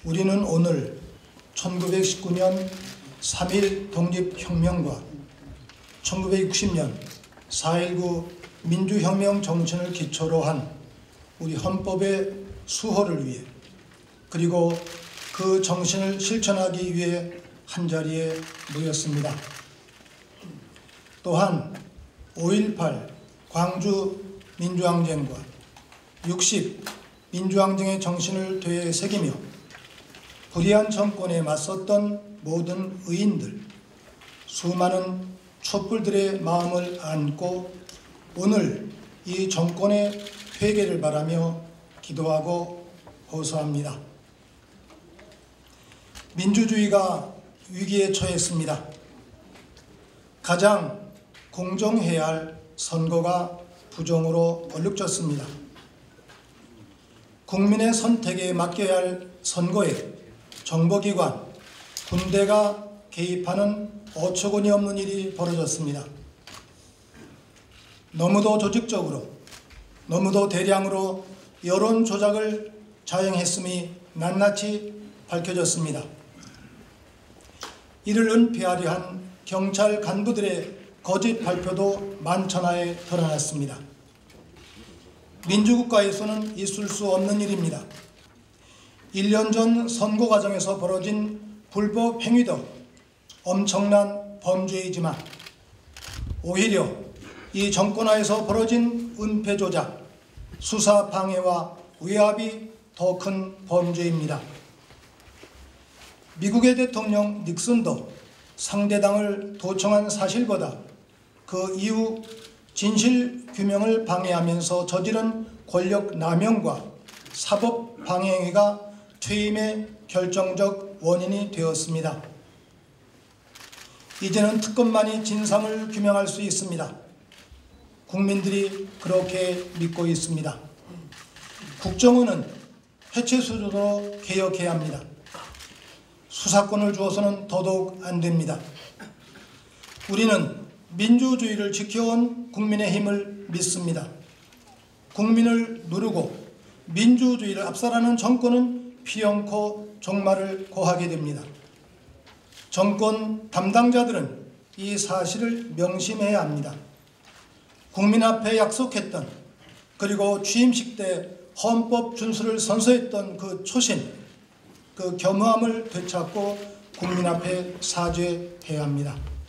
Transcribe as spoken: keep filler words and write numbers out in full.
우리는 오늘 천구백십구 년 삼일 독립혁명과 천구백육십 년 사 일구 민주혁명 정신을 기초로 한 우리 헌법의 수호를 위해, 그리고 그 정신을 실천하기 위해 한자리에 모였습니다. 또한 오일팔 광주 민주항쟁과 육십 민주항쟁의 정신을 되새기며 불의한 정권에 맞섰던 모든 의인들, 수많은 촛불들의 마음을 안고 오늘 이 정권의 회개를 바라며 기도하고 호소합니다. 민주주의가 위기에 처했습니다. 가장 공정해야 할 선거가 부정으로 얼룩졌습니다. 국민의 선택에 맡겨야 할 선거에 정보기관, 군대가 개입하는 어처구니 없는 일이 벌어졌습니다. 너무도 조직적으로, 너무도 대량으로 여론 조작을 자행했음이 낱낱이 밝혀졌습니다. 이를 은폐하려 한 경찰 간부들의 거짓 발표도 만천하에 드러났습니다. 민주국가에서는 있을 수 없는 일입니다. 일 년 전 선거 과정에서 벌어진 불법 행위도 엄청난 범죄이지만 오히려 이 정권하에서 벌어진 은폐 조작, 수사 방해와 외압이 더 큰 범죄입니다. 미국의 대통령 닉슨도 상대당을 도청한 사실보다 그 이후 진실 규명을 방해하면서 저지른 권력 남용과 사법 방해 행위가 퇴임의 결정적 원인이 되었습니다. 이제는 특검만이 진상을 규명할 수 있습니다. 국민들이 그렇게 믿고 있습니다. 국정원은 해체 수준으로 개혁해야 합니다. 수사권을 주어서는 더더욱 안 됩니다. 우리는 민주주의를 지켜온 국민의힘을 믿습니다. 국민을 누르고 민주주의를 압살하는 정권은 필연코 종말을 고하게 됩니다. 정권 담당자들은 이 사실을 명심해야 합니다. 국민 앞에 약속했던, 그리고 취임식 때 헌법 준수를 선서했던 그 초심, 그 겸허함을 되찾고 국민 앞에 사죄해야 합니다.